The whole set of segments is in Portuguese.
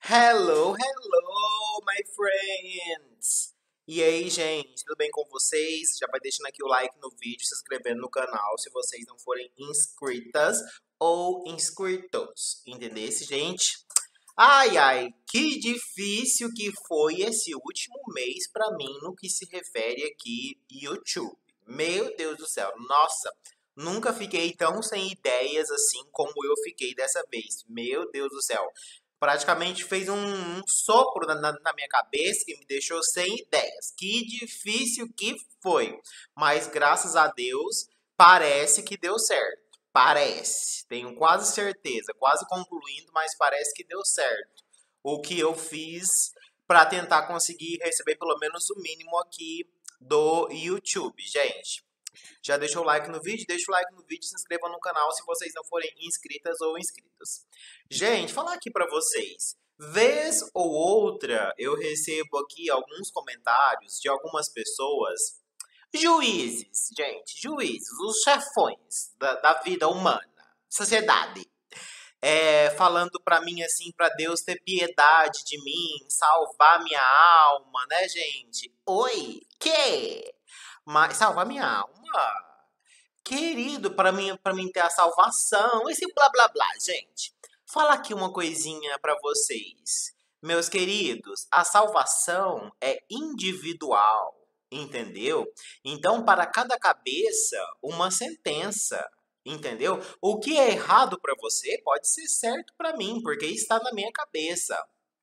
Hello, hello, my friends! E aí, gente, tudo bem com vocês? Já vai deixando aqui o like no vídeo, se inscrevendo no canal se vocês não forem inscritas ou inscritos. Entendesse, gente? Ai, ai, que difícil que foi esse último mês pra mim no que se refere aqui YouTube. Meu Deus do céu, nossa, nunca fiquei tão sem ideias assim como eu fiquei dessa vez. Meu Deus do céu. Praticamente fez um sopro na minha cabeça que me deixou sem ideias. Que difícil que foi. Mas graças a Deus, parece que deu certo. Parece. Tenho quase certeza, quase concluindo, mas parece que deu certo. O que eu fiz para tentar conseguir receber pelo menos o mínimo aqui do YouTube, gente. Já deixou o like no vídeo? Deixa o like no vídeo, se inscreva no canal se vocês não forem inscritas ou inscritos. Gente, falar aqui pra vocês. Vez ou outra eu recebo aqui alguns comentários de algumas pessoas, juízes, gente, juízes, os chefões da vida humana, sociedade. Falando pra mim assim, pra Deus ter piedade de mim, salvar minha alma, né, gente? Oi, que? Mas salvar minha alma? Querido, para mim ter a salvação, esse blá blá blá, gente. Fala aqui uma coisinha para vocês. Meus queridos, a salvação é individual, entendeu? Então, para cada cabeça, uma sentença, entendeu? O que é errado para você pode ser certo para mim, porque está na minha cabeça.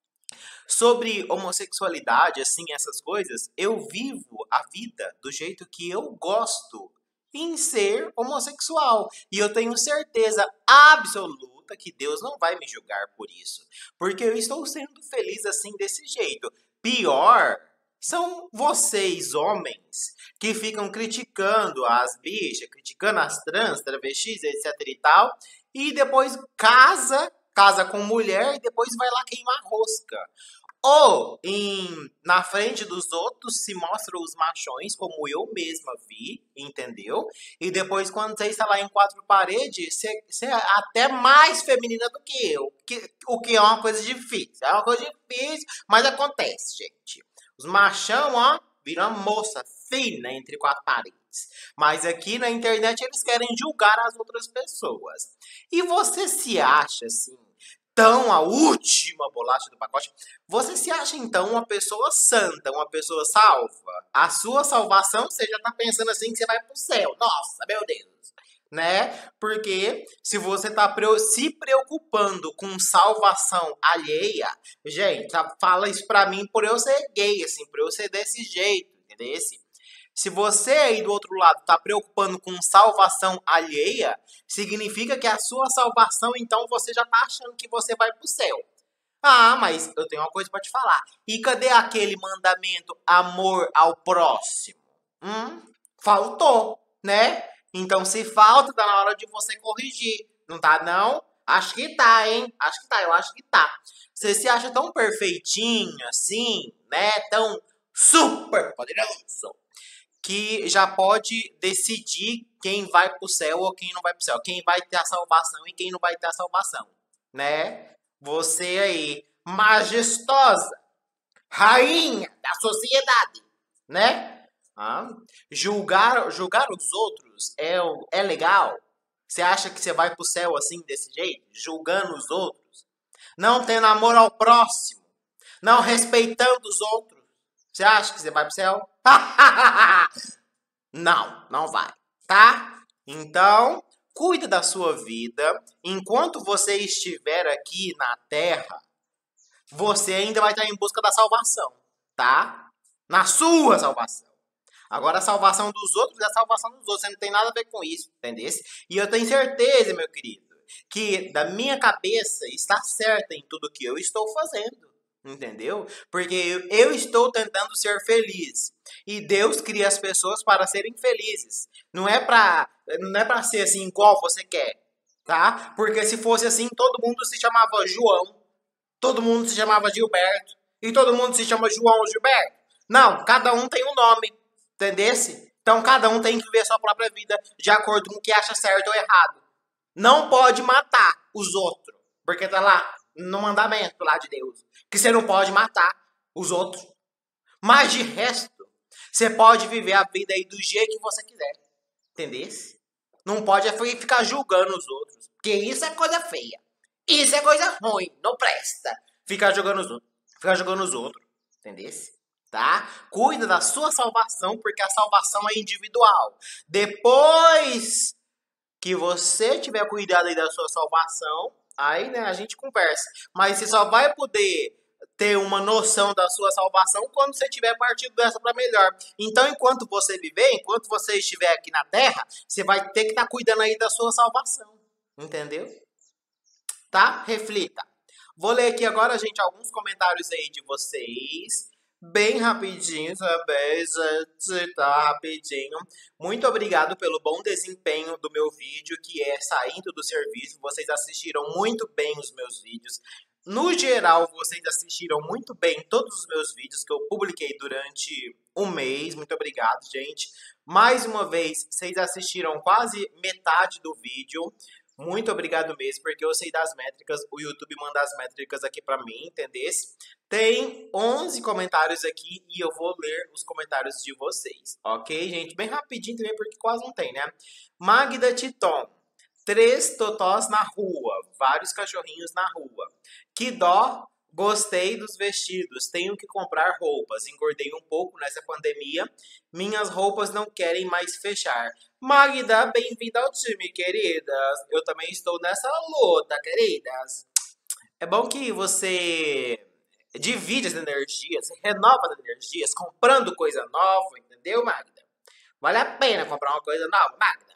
Sobre homossexualidade, assim, essas coisas, eu vivo a vida do jeito que eu gosto em ser homossexual. E eu tenho certeza absoluta que Deus não vai me julgar por isso. Porque eu estou sendo feliz assim desse jeito. Pior são vocês, homens, que ficam criticando as bichas, criticando as trans, travestis, etc e tal, e depois casa com mulher e depois vai lá queimar rosca. Ou na frente dos outros se mostram os machões, como eu mesma vi, entendeu? E depois, quando você está lá em quatro paredes, você é até mais feminina do que eu. O que é uma coisa difícil. É uma coisa difícil, mas acontece, gente. Os machão, ó, viram moça fina entre quatro paredes. Mas aqui na internet eles querem julgar as outras pessoas. E você se acha, assim, tão a última bolacha do pacote? Você se acha então uma pessoa santa, uma pessoa salva? A sua salvação, você já tá pensando assim que você vai pro céu. Nossa, meu Deus. Né? Porque se você tá se preocupando com salvação alheia, gente, fala isso pra mim por eu ser gay, assim, por eu ser desse jeito, entendeu? Se você aí do outro lado tá preocupando com salvação alheia, significa que a sua salvação, então, você já tá achando que você vai pro céu. Ah, mas eu tenho uma coisa pra te falar. E cadê aquele mandamento amor ao próximo? Faltou, né? Então, se falta, tá na hora de você corrigir. Não tá, não? Acho que tá, hein? Acho que tá, eu acho que tá. Você se acha tão perfeitinho assim, né? Tão super poderoso, que já pode decidir quem vai pro céu ou quem não vai pro céu. Quem vai ter a salvação e quem não vai ter a salvação, né? Você aí, majestosa, rainha da sociedade, né? Julgar os outros é legal? Você acha que você vai pro céu assim, desse jeito? Julgando os outros? Não tendo amor ao próximo? Não respeitando os outros? Você acha que você vai pro céu? Não, não vai, tá? Então, cuida da sua vida. Enquanto você estiver aqui na Terra, você ainda vai estar em busca da salvação, tá? Na sua salvação. Agora, a salvação dos outros é a salvação dos outros. Você não tem nada a ver com isso, entendeu? E eu tenho certeza, meu querido, que da minha cabeça está certa em tudo que eu estou fazendo. Entendeu? Porque eu estou tentando ser feliz. E Deus cria as pessoas para serem felizes. Não é pra ser assim igual você quer, tá? Porque se fosse assim, todo mundo se chamava João, todo mundo se chamava Gilberto e todo mundo se chama João ou Gilberto. Não, cada um tem um nome, entendesse? Então cada um tem que viver a sua própria vida de acordo com o que acha certo ou errado. Não pode matar os outros, porque tá lá no mandamento lá de Deus. Que você não pode matar os outros. Mas de resto, você pode viver a vida aí do jeito que você quiser. Entendeu? Não pode ficar julgando os outros. Porque isso é coisa feia. Isso é coisa ruim. Não presta. Ficar jogando os outros. Ficar jogando os outros. Entendeu? Tá? Cuida da sua salvação, porque a salvação é individual. Depois que você tiver cuidado aí da sua salvação, aí, né, a gente conversa. Mas você só vai poder ter uma noção da sua salvação quando você tiver partido dessa para melhor. Então, enquanto você viver, enquanto você estiver aqui na Terra, você vai ter que estar cuidando aí da sua salvação. Entendeu? Tá? Reflita. Vou ler aqui agora, gente, alguns comentários aí de vocês. Bem rapidinho também, gente, tá rapidinho. Muito obrigado pelo bom desempenho do meu vídeo, que é saindo do serviço. Vocês assistiram muito bem os meus vídeos. No geral, vocês assistiram muito bem todos os meus vídeos que eu publiquei durante um mês. Muito obrigado, gente. Mais uma vez, vocês assistiram quase metade do vídeo. Muito obrigado mesmo, porque eu sei das métricas, o YouTube manda as métricas aqui pra mim, entendeu? Tem 11 comentários aqui e eu vou ler os comentários de vocês, ok, gente? Bem rapidinho também, porque quase não tem, né? Magda Titon, 3 totós na rua, vários cachorrinhos na rua. Que dó, gostei dos vestidos, tenho que comprar roupas, engordei um pouco nessa pandemia, minhas roupas não querem mais fechar. Magda, bem-vinda ao time, queridas. Eu também estou nessa luta, queridas. É bom que você divide as energias, renova as energias, comprando coisa nova, entendeu, Magda? Vale a pena comprar uma coisa nova, Magda.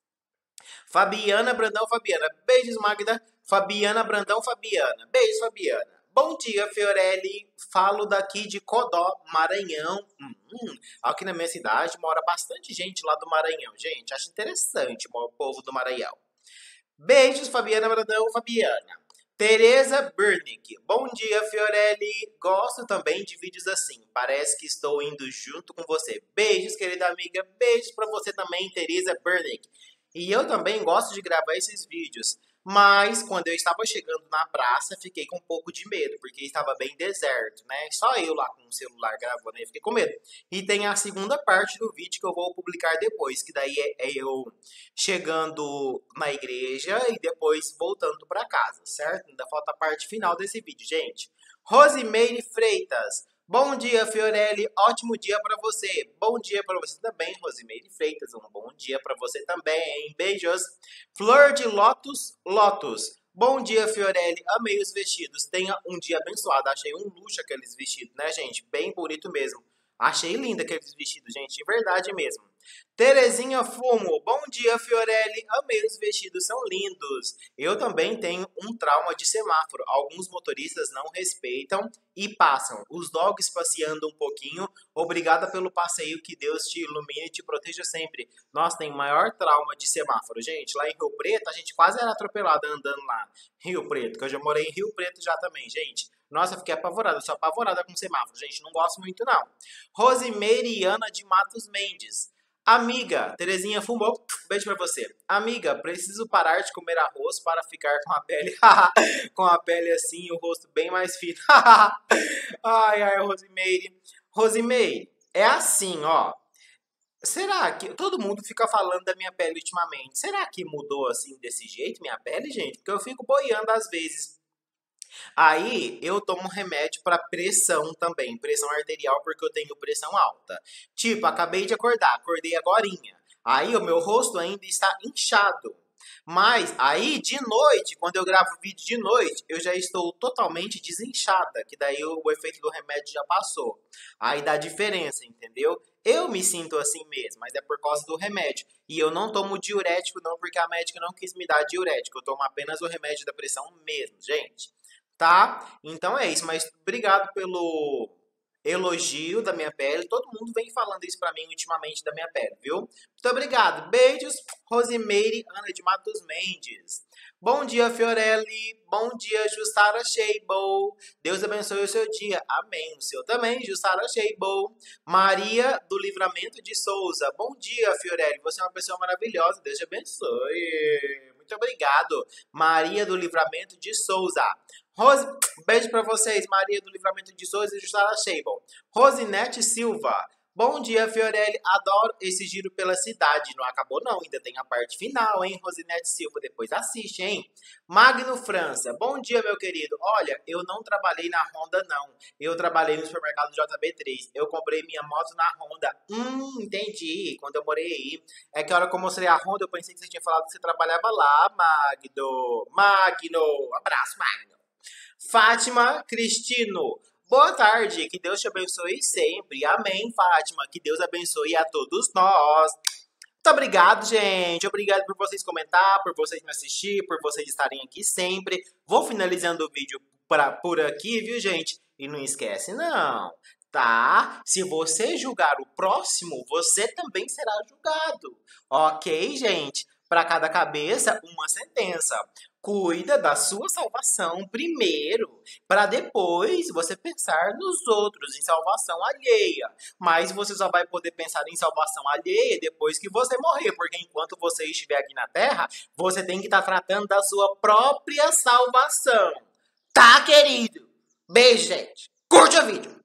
Fabiana Brandão, Fabiana. Beijos, Magda. Fabiana Brandão, Fabiana. Beijos, Fabiana. Bom dia, Fiorelli. Falo daqui de Codó, Maranhão. Aqui na minha cidade mora bastante gente lá do Maranhão. Gente, acho interessante o povo do Maranhão. Beijos, Fabiana Brandão, Fabiana. Tereza Burnick. Bom dia, Fiorelli. Gosto também de vídeos assim. Parece que estou indo junto com você. Beijos, querida amiga. Beijos pra você também, Tereza Burnick. E eu também gosto de gravar esses vídeos. Mas quando eu estava chegando na praça, fiquei com um pouco de medo, porque estava bem deserto, né? Só eu lá com o celular gravando, aí fiquei com medo. E tem a segunda parte do vídeo que eu vou publicar depois, que daí é eu chegando na igreja e depois voltando para casa, certo? Ainda falta a parte final desse vídeo, gente. Rosimeire Freitas. Bom dia, Fiorelli. Ótimo dia para você. Bom dia para você também, Rosimeire Freitas. Um bom dia para você também. Beijos. Flor de Lotus, Lotus. Bom dia, Fiorelli. Amei os vestidos. Tenha um dia abençoado. Achei um luxo aqueles vestidos, né, gente? Bem bonito mesmo. Achei lindo aqueles vestidos, gente. De verdade mesmo. Terezinha Fumo. Bom dia, Fiorelli. Amei os vestidos, são lindos. Eu também tenho um trauma de semáforo. Alguns motoristas não respeitam e passam. Os dogs passeando um pouquinho. Obrigada pelo passeio. Que Deus te ilumine e te proteja sempre. Nós tem maior trauma de semáforo, gente. Lá em Rio Preto, a gente quase era atropelado andando lá. Rio Preto, que eu já morei em Rio Preto já também, gente. Nossa, eu fiquei apavorada. Eu sou apavorada com semáforo, gente. Não gosto muito, não. Rosimeiriana de Matos Mendes. Amiga, Terezinha Fumou, beijo pra você. Amiga, preciso parar de comer arroz para ficar com a pele, com a pele assim, o rosto bem mais fino. Ai, ai, Rosimeire. Rosimeire, é assim, ó. Será que todo mundo fica falando da minha pele ultimamente? Será que mudou assim desse jeito minha pele, gente? Porque eu fico boiando às vezes. Aí eu tomo remédio para pressão também, pressão arterial, porque eu tenho pressão alta. Tipo, acabei de acordar, acordei agorinha. Aí o meu rosto ainda está inchado. Mas aí de noite, quando eu gravo vídeo de noite, eu já estou totalmente desinchada, que daí o efeito do remédio já passou. Aí dá diferença, entendeu? Eu me sinto assim mesmo, mas é por causa do remédio. E eu não tomo diurético não, porque a médica não quis me dar diurético. Eu tomo apenas o remédio da pressão mesmo, gente. Tá? Então é isso, mas obrigado pelo elogio da minha pele. Todo mundo vem falando isso pra mim ultimamente da minha pele, viu? Muito obrigado. Beijos, Rosimeire Ana de Matos Mendes. Bom dia, Fiorelli. Bom dia, Jussara Sheibo. Deus abençoe o seu dia. Amém. O seu também, Jussara Sheibo. Maria do Livramento de Souza. Bom dia, Fiorelli. Você é uma pessoa maravilhosa. Deus te abençoe. Muito obrigado. Maria do Livramento de Souza. Rose, beijo pra vocês, Maria do Livramento de Souza e Jussara Sheibon. Rosinete Silva. Bom dia, Fiorelli. Adoro esse giro pela cidade. Não acabou não, ainda tem a parte final, hein, Rosinete Silva. Depois assiste, hein. Magno França. Bom dia, meu querido. Olha, eu não trabalhei na Honda, não. Eu trabalhei no supermercado JB3. Eu comprei minha moto na Honda. Entendi. Quando eu morei aí. É que a hora que eu mostrei a Honda, eu pensei que você tinha falado que você trabalhava lá, Magno. Magno. Abraço, Magno. Fátima Cristino. Boa tarde, que Deus te abençoe sempre. Amém, Fátima. Que Deus abençoe a todos nós. Muito obrigado, gente. Obrigado por vocês comentar, por vocês me assistir, por vocês estarem aqui sempre. Vou finalizando o vídeo por aqui, viu, gente? E não esquece, não, tá? Se você julgar o próximo, você também será julgado. Ok, gente? Para cada cabeça, uma sentença. Cuida da sua salvação primeiro, para depois você pensar nos outros, em salvação alheia. Mas você só vai poder pensar em salvação alheia depois que você morrer, porque enquanto você estiver aqui na Terra, você tem que estar tratando da sua própria salvação. Tá, querido? Beijo, gente. Curte o vídeo.